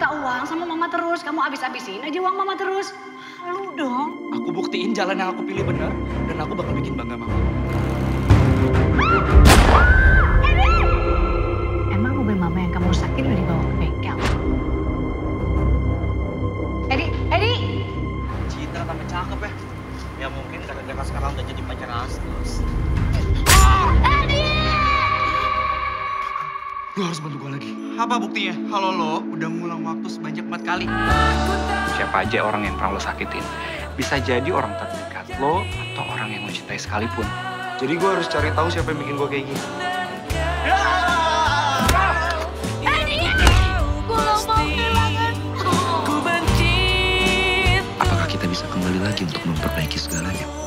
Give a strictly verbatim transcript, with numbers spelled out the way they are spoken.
minta uang sama mama terus. Kamu abis-abisin aja uang mama terus. Lu dong. Aku buktiin jalan yang aku pilih benar dan aku bakal bikin bangga mama. Emang mobil mama yang kamu rusakin udah dibawa ke bengkel? Edi, Edi! Citra tambah cakep ya. Ya mungkin gara-gara sekarang udah jadi pacar Astos. Edi! Lo harus bantu gue lagi. Apa buktinya? Kalau lo udah ngulang waktu sebanyak empat kali. Siapa aja orang yang pernah lo sakitin. Bisa jadi orang terdekat lo atau orang yang lo cintai sekalipun. Jadi gue harus cari tahu siapa yang bikin gue kayak gini. Edi, Edi! Gue gak mau kehilangan lo. Apakah kita bisa kembali lagi untuk memperbaiki segalanya?